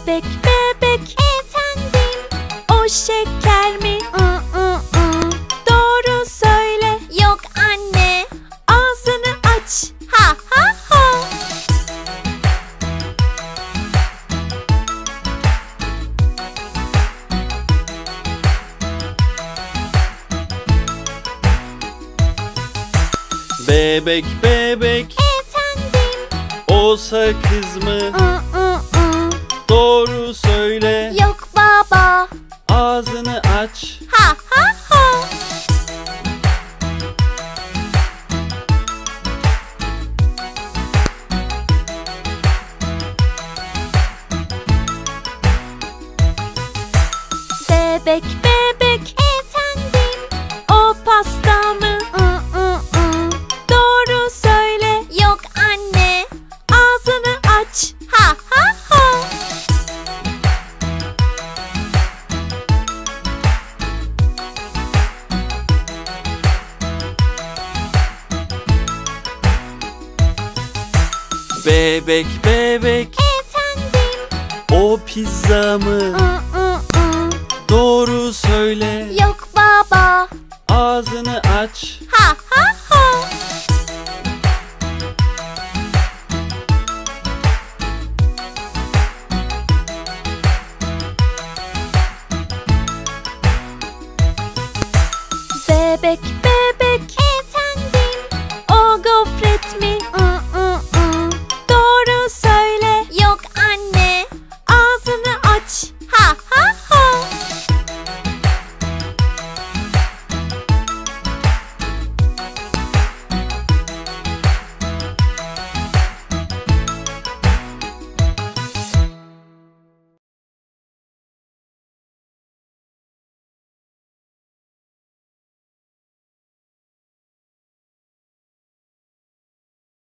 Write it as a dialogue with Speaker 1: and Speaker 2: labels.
Speaker 1: Bebek bebek efendim, o şeker mi? Doğru söyle.
Speaker 2: Yok anne.
Speaker 1: Ağzını aç. Ha ha ha.
Speaker 3: Bebek bebek
Speaker 2: Efendim.
Speaker 3: o sakız mı? Doğru söyle.
Speaker 2: Yok baba.
Speaker 3: Ağzını aç.
Speaker 2: Ha ha ha.
Speaker 1: Bebek bebek efendim, o pasta mı? Doğru söyle.
Speaker 2: Yok anne.
Speaker 1: Ağzını aç.
Speaker 2: Ha ha ha.
Speaker 3: Bebek bebek
Speaker 2: Efendim.
Speaker 3: o pizza mı? Doğru söyle.
Speaker 2: Yok baba.
Speaker 3: Ağzını aç.
Speaker 2: Ha